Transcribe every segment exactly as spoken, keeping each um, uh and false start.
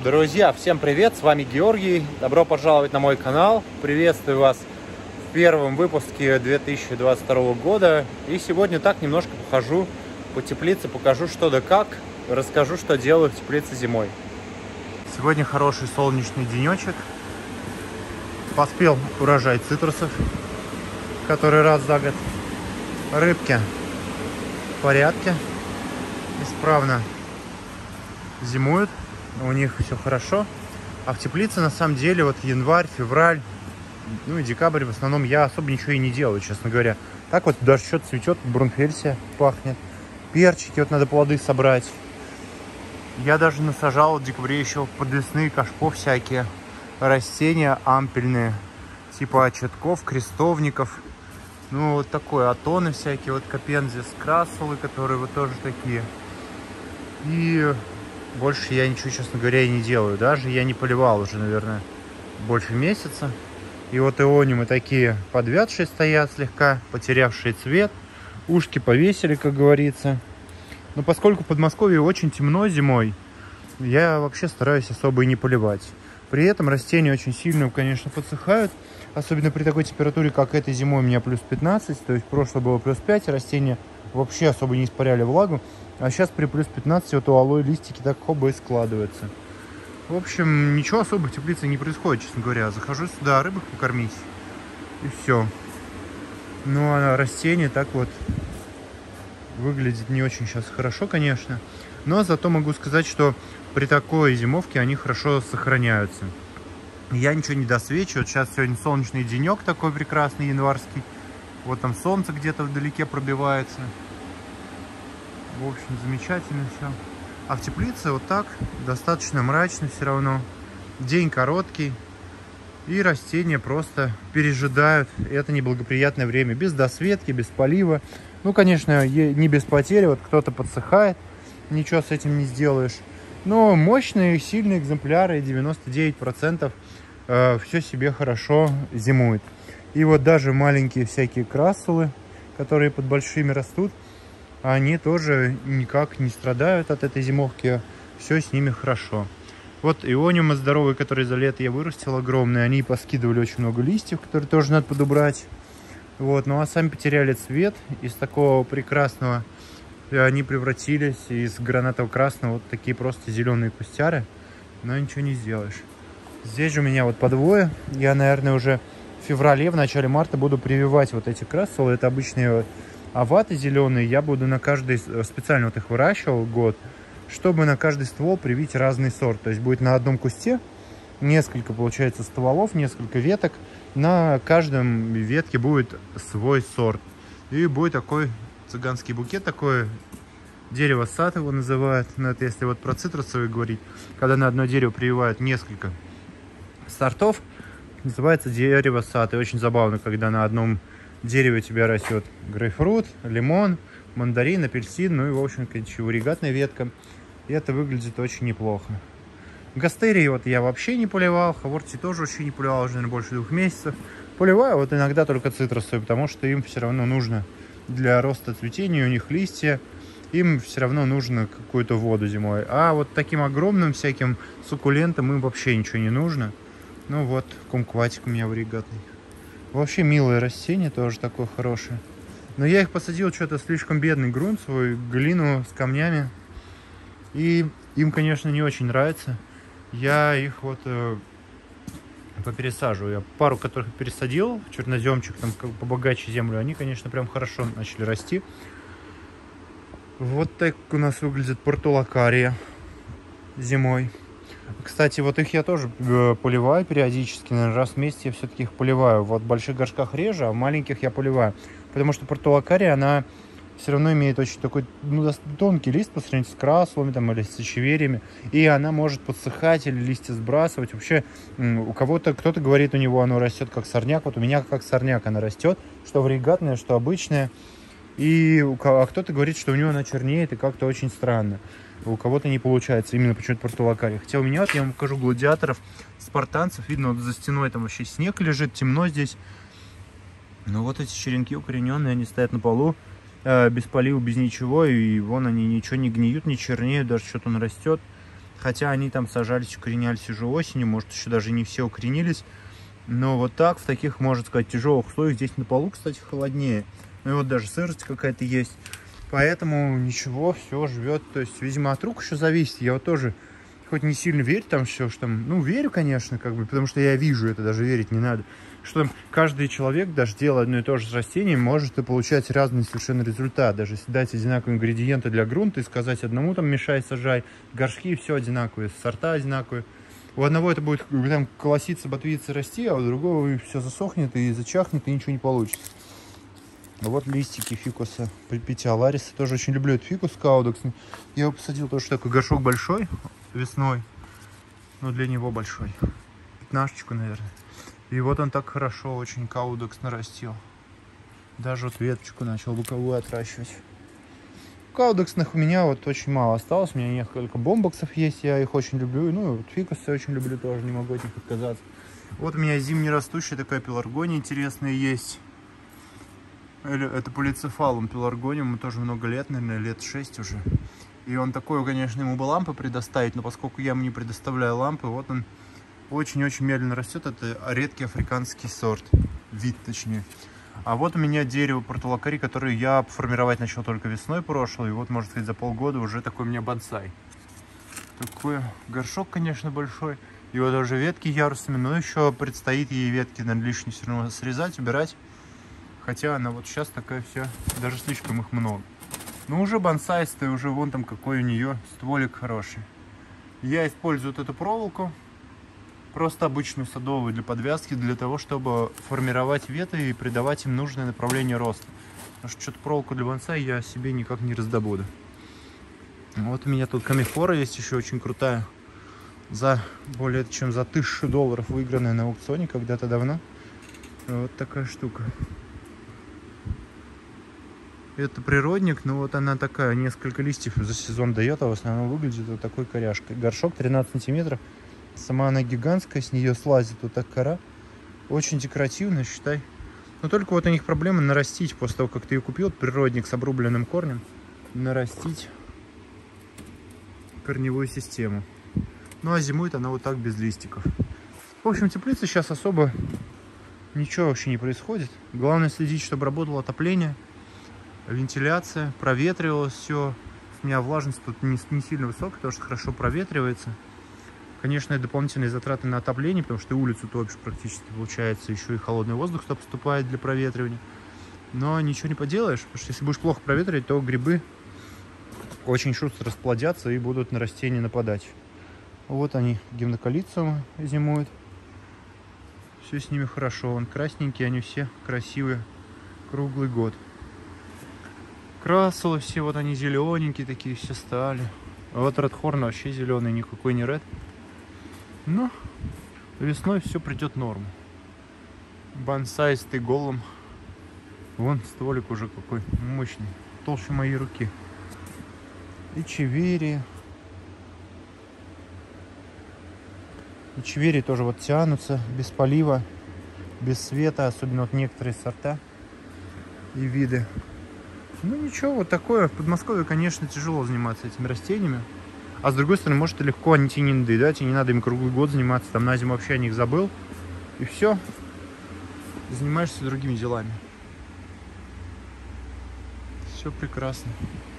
Друзья, всем привет, с вами Георгий, добро пожаловать на мой канал, приветствую вас в первом выпуске две тысячи двадцать второго года. И сегодня так немножко похожу по теплице, покажу что да как, расскажу, что делаю в теплице зимой. Сегодня хороший солнечный денечек, поспел урожай цитрусов, который раз за год. Рыбки в порядке, исправно зимуют. У них все хорошо. А в теплице на самом деле вот январь, февраль, ну и декабрь в основном я особо ничего и не делаю, честно говоря. Так вот даже что-то цветет, брунфельсия пахнет. Перчики, вот надо плоды собрать. Я даже насажал в декабре еще подлесные кашпо всякие. Растения ампельные. Типа очетков, крестовников. Ну вот такое, атоны всякие. Вот капензис красулы, которые вот тоже такие. И... больше я ничего, честно говоря, и не делаю. Даже я не поливал уже, наверное, больше месяца. И вот иониумы такие подвядшие стоят слегка, потерявшие цвет. Ушки повесили, как говорится. Но поскольку в Подмосковье очень темно зимой, я вообще стараюсь особо и не поливать. При этом растения очень сильно, конечно, подсыхают. Особенно при такой температуре, как этой зимой у меня плюс пятнадцать. То есть в прошлое было плюс пять, растения вообще особо не испаряли влагу. А сейчас при плюс пятнадцати вот у алоэ листики так хоба и складываются. В общем, ничего особо в теплице не происходит, честно говоря. Захожу сюда рыбок покормить, и все. Ну а растения так вот выглядят не очень сейчас хорошо, конечно. Но зато могу сказать, что при такой зимовке они хорошо сохраняются. Я ничего не досвечиваю. Сейчас сегодня солнечный денек такой прекрасный, январский. Вот там солнце где-то вдалеке пробивается. В общем, замечательно все. А в теплице вот так, достаточно мрачно все равно. День короткий. И растения просто пережидают это неблагоприятное время. Без досветки, без полива. Ну, конечно, не без потери. Вот кто-то подсыхает. Ничего с этим не сделаешь. Но мощные, сильные экземпляры, девяносто девять процентов, э, все себе хорошо зимуют. И вот даже маленькие всякие красулы, которые под большими растут, они тоже никак не страдают от этой зимовки. Все с ними хорошо. Вот иониумы здоровые, которые за лето я вырастил, огромные. Они поскидывали очень много листьев, которые тоже надо подобрать. Вот. Ну а сами потеряли цвет. Из такого прекрасного они превратились из гранатово-красного вот такие просто зеленые кустяры. Но ничего не сделаешь. Здесь же у меня вот подвое. Я, наверное, уже в феврале, в начале марта буду прививать вот эти красулы. Это обычные оваты зеленые. Я буду на каждый, специально вот их выращивал год, чтобы на каждый ствол привить разный сорт. То есть будет на одном кусте несколько, получается, стволов, несколько веток. На каждом ветке будет свой сорт. И будет такой цыганский букет, такое дерево-сад его называют. Но это если вот про цитрусовые говорить, когда на одно дерево прививают несколько сортов, называется дерево-сад. И очень забавно, когда на одном дереве у тебя растет грейпфрут, лимон, мандарин, апельсин, ну и, в общем-то, еще варигатная ветка. И это выглядит очень неплохо. Гастерии вот я вообще не поливал, хаворти тоже вообще не поливал, уже, наверное, больше двух месяцев. Поливаю вот иногда только цитрусовые, потому что им все равно нужно для роста цветения, у них листья, им все равно нужно какую-то воду зимой. А вот таким огромным всяким суккулентам им вообще ничего не нужно. Ну вот, кумкватик у меня варигатный. Вообще милое растение, тоже такое хорошее. Но я их посадил, что-то слишком бедный грунт свой, глину с камнями. И им, конечно, не очень нравится. Я их вот э, попересаживаю. Я пару, которых пересадил в черноземчик, там как побогаче землю, они, конечно, прям хорошо начали расти. Вот так у нас выглядит портулакария зимой. Кстати, вот их я тоже поливаю периодически, наверное, раз в месяц я все-таки их поливаю. Вот в больших горшках реже, а в маленьких я поливаю. Потому что портулакария, она все равно имеет очень такой, ну, тонкий лист по сравнению с красулами там, или с сочевериями. И она может подсыхать или листья сбрасывать. Вообще, у кого-то, кто-то говорит, у него оно растет как сорняк. Вот у меня как сорняк она растет, что варигатная, что обычная. И а кто-то говорит, что у него она чернеет и как-то очень странно. У кого-то не получается, именно почему-то портулакария. Хотя у меня, вот я вам покажу гладиаторов, спартанцев. Видно, вот за стеной там вообще снег лежит, темно здесь. Но вот эти черенки укорененные, они стоят на полу, э, без полива, без ничего. И вон они ничего не гниют, не чернеют, даже что-то он растет. Хотя они там сажались, укоренялись уже осенью, может, еще даже не все укоренились. Но вот так, в таких, можно сказать, тяжелых условиях, здесь на полу, кстати, холоднее. Ну и вот даже сырость какая-то есть. Поэтому ничего, все живет. То есть, видимо, от рук еще зависит. Я вот тоже, хоть не сильно верю там все, что там... Ну, верю, конечно, как бы, потому что я вижу это, даже верить не надо. Что там каждый человек, даже делая одно и то же с растением, может и получать разный совершенно результат. Даже если дать одинаковые ингредиенты для грунта и сказать одному там мешай, сажай, горшки все одинаковые, сорта одинаковые. У одного это будет там колоситься, ботвиться, расти, а у другого все засохнет и зачахнет, и ничего не получится. Вот листики фикуса петиолариса. Тоже очень люблю этот фикус каудексный. Я его посадил тоже, такой горшок большой весной. Но для него большой. Пятнашечку, наверное. И вот он так хорошо очень каудекс нарастил. Даже вот веточку начал боковую отращивать. Каудексных у меня вот очень мало осталось. У меня несколько бомбоксов есть. Я их очень люблю. Ну и вот фикусы я очень люблю тоже. Не могу от них отказаться. Вот у меня зимнерастущая такая пеларгония интересная есть. Это полицефалум пеларгониум, тоже много лет, наверное, лет шесть уже. И он такой, конечно, ему бы лампы предоставить, но поскольку я ему не предоставляю лампы, вот он очень-очень медленно растет. Это редкий африканский сорт, вид точнее. А вот у меня дерево портулакари, которое я формировать начал только весной прошлой. И вот, может сказать, за полгода уже такой у меня бонсай. Такой горшок, конечно, большой. И вот уже ветки ярусами, но еще предстоит ей ветки, наверное, лишние все равно срезать, убирать. Хотя она вот сейчас такая вся, даже слишком их много. Но уже бонсайстая, уже вон там какой у нее стволик хороший. Я использую вот эту проволоку, просто обычную садовую для подвязки, для того, чтобы формировать ветви и придавать им нужное направление роста. Потому что что-то проволоку для бонсай я себе никак не раздобуду. Вот у меня тут камифора есть еще очень крутая. За более чем за тысячу долларов выигранная на аукционе когда-то давно. Вот такая штука. Это природник, но вот она такая, несколько листьев за сезон дает, а в основном выглядит вот такой коряшкой. Горшок тринадцать сантиметров, сама она гигантская, с нее слазит вот так кора. Очень декоративная, считай. Но только вот у них проблема нарастить, после того, как ты ее купил, природник с обрубленным корнем, нарастить корневую систему. Ну а зимует она вот так без листиков. В общем, теплица сейчас особо ничего вообще не происходит. Главное следить, чтобы работало отопление. Вентиляция, проветривалось все. У меня влажность тут не, не сильно высокая, потому что хорошо проветривается. Конечно, это дополнительные затраты на отопление, потому что и улицу топишь практически, получается, еще и холодный воздух что поступает для проветривания. Но ничего не поделаешь, потому что если будешь плохо проветривать, то грибы очень шустро расплодятся и будут на растения нападать. Вот они, гимнокалициумы зимуют. Все с ними хорошо. Вон красненькие, они все красивые круглый год. Красулы все, вот они зелененькие такие все стали. А вот редхорн вообще зеленый, никакой не ред. Но весной все придет в норму. Бонсайстый голым. Вон стволик уже какой мощный, толще моей руки. Эчеверии. Эчеверии тоже вот тянутся без полива, без света, особенно вот некоторые сорта и виды. Ну ничего, вот такое. В Подмосковье, конечно, тяжело заниматься этими растениями. А с другой стороны, может и легко, они тебе не надоедают, и не надо им круглый год заниматься. Там на зиму вообще о них забыл. И все. Занимаешься другими делами. Все прекрасно.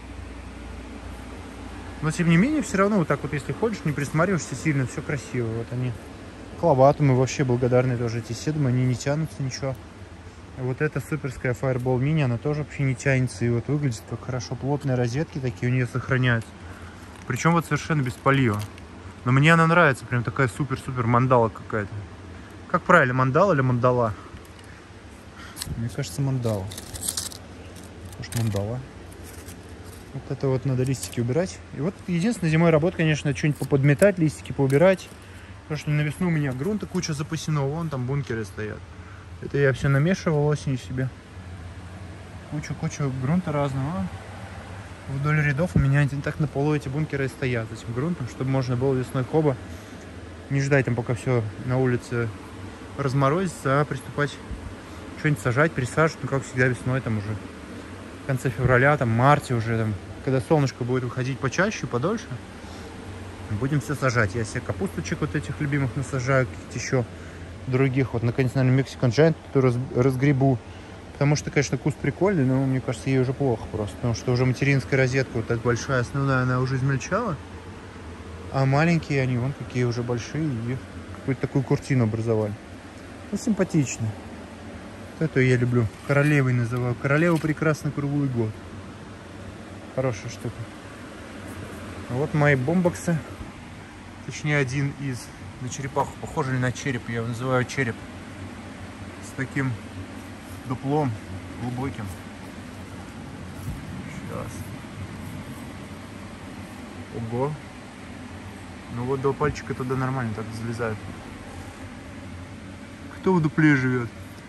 Но тем не менее, все равно вот так вот, если ходишь, не присматриваешься сильно, все красиво. Вот они. Кловатумы вообще благодарны тоже. Эти седмы, они не тянутся, ничего. Вот эта суперская Fireball Mini, она тоже вообще не тянется. И вот выглядит как хорошо. Плотные розетки такие у нее сохраняются. Причем вот совершенно без полива. Но мне она нравится. Прям такая супер-супер мандала какая-то. Как правильно, мандала или мандала? Мне кажется, мандала. Может, мандала. Вот это вот надо листики убирать. И вот единственная зимой работа, конечно, что-нибудь поподметать, листики поубирать. Потому что на весну у меня грунта куча запасена. Вон там бункеры стоят. Это я все намешивал осенью себе. Кучу-кучу грунта разного. Вдоль рядов у меня так на полу эти бункеры стоят этим грунтом, чтобы можно было весной хоба не ждать там, пока все на улице разморозится, а приступать что-нибудь сажать, присаживать. Ну, как всегда, весной, там уже в конце февраля, там, марте уже, там, когда солнышко будет выходить почаще, подольше, Будем все сажать. Я себе капусточек вот этих любимых насажаю, каких-то еще других. Вот, наконец, наверное, Mexican Giant раз, разгребу. Потому что, конечно, куст прикольный, но мне кажется, ей уже плохо просто. Потому что уже материнская розетка вот так большая, основная, она уже измельчала. А маленькие они, вон какие уже большие, и какую-то такую куртину образовали. Ну, симпатично. Вот эту я люблю. Королевой называю. Королева прекрасный круглый год. Хорошая штука. Вот мои бомбоксы. Точнее, один из... На черепаху. Похоже ли на череп? Я его называю череп. С таким дуплом глубоким. Сейчас. Ого. Ну вот два пальчика туда нормально так залезают. Кто в дупле живет?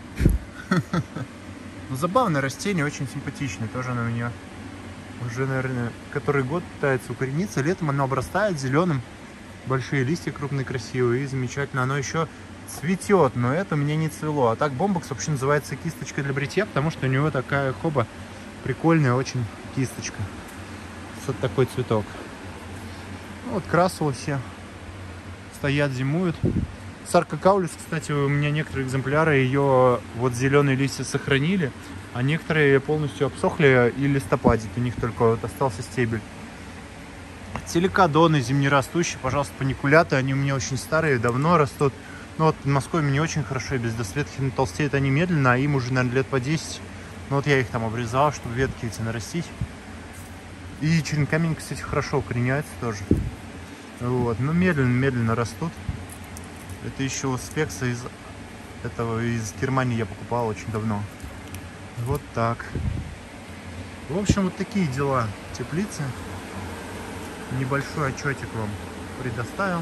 Ну, забавное растение, очень симпатичное. Тоже оно у меня уже, наверное, который год пытается укорениться. Летом оно обрастает зеленым. Большие листья крупные, красивые и замечательно. Оно еще цветет, но это мне не цвело. А так бомбокс вообще называется кисточка для бритья, потому что у него такая хоба прикольная очень кисточка. Вот такой цветок. Ну, вот красово все стоят, зимуют. Саркокаулис, кстати, у меня некоторые экземпляры ее вот зеленые листья сохранили, а некоторые полностью обсохли и листопадят. У них только вот остался стебель. Силикадоны зимнерастущие, пожалуйста, паникуляты. Они у меня очень старые, давно растут. Но вот в Москве не очень хорошо, без досветки, но толстеют они медленно, а им уже, наверное, лет по десять. Но вот я их там обрезал, чтобы ветки эти нарастить. И черенкамень, кстати, хорошо укореняется тоже. Вот, но медленно-медленно растут. Это еще у спекса из этого, из Германии я покупал очень давно. Вот так. В общем, вот такие дела теплицы. Небольшой отчетик вам предоставил.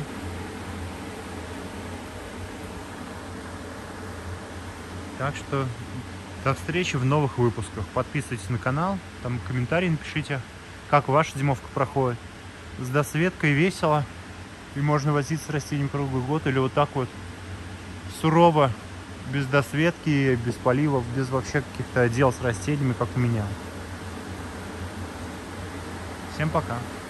Так что до встречи в новых выпусках. Подписывайтесь на канал, там комментарии напишите, как ваша зимовка проходит. С досветкой весело. И можно возиться с растением круглый год, или вот так вот сурово, без досветки, без поливов, без вообще каких-то дел с растениями, как у меня. Всем пока!